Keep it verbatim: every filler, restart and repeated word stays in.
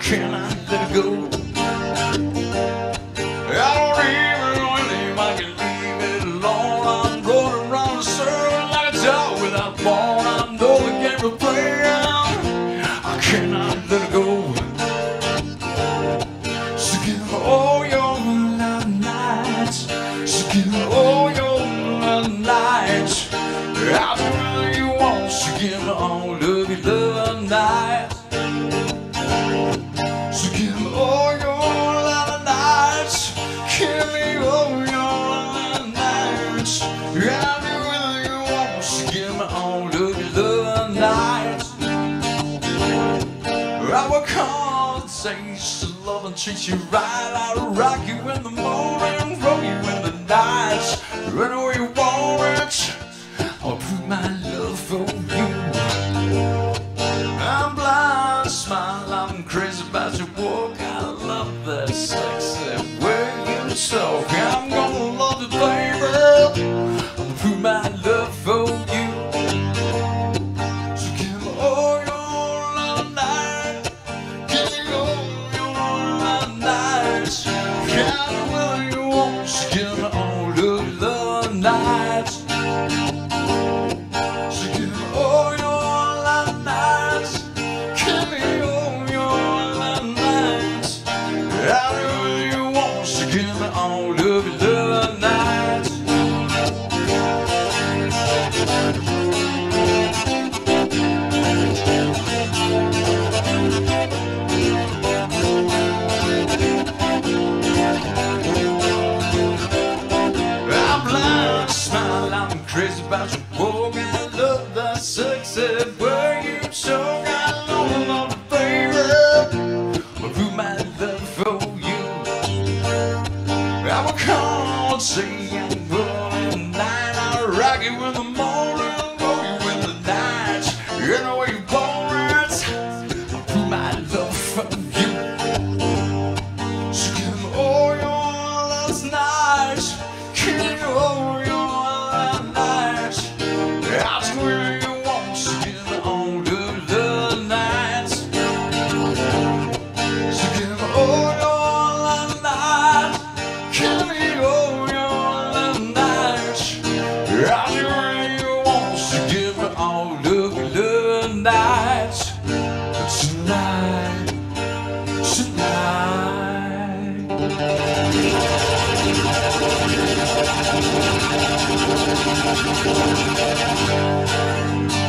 cannot let it go. I don't even know if anybody can leave it alone. I'm rolling around in circles like a dog without a bone. I know the game we're playing, I cannot let it go. So give all your love nights, so give all your love nights. I'll do whatever you want, so give me all of your love nights. So give me all your love nights, give me all your love nights. I'll do whatever you want, so give me all of your love nights. I will call the taste of love and treat you right. I'll rock you in the morning, roll you in the nights. Anywhere you want it, I'll prove my love for you. I'm blind, smile, I'm crazy about your walk. I love that sexy way you talk. I'm gonna love you, baby. I'll prove my love for you. So give me all your love nights, give me all your love nights. Count it whether you want, so give me all of your love nights. So give me all your love nights, give me all your love nights. I'll do what you want, so give me all of your love nights. I'm blind, smile, I'm crazy about your walk. I love that sexy way you talk. I love, love you, baby. I'll prove my love for you. I will call and say I'm rolling night. I'll rock you in the morning, roll you in the night. You know where you want it, I'll prove my love for you. So give me all your last nights, give me all your last nights. I'll do whatever you want, so give me all of the nights. So give me all your last nights, give me all your last nights. I'll do whatever you want, so give me all of the nights. Tonight, tonight.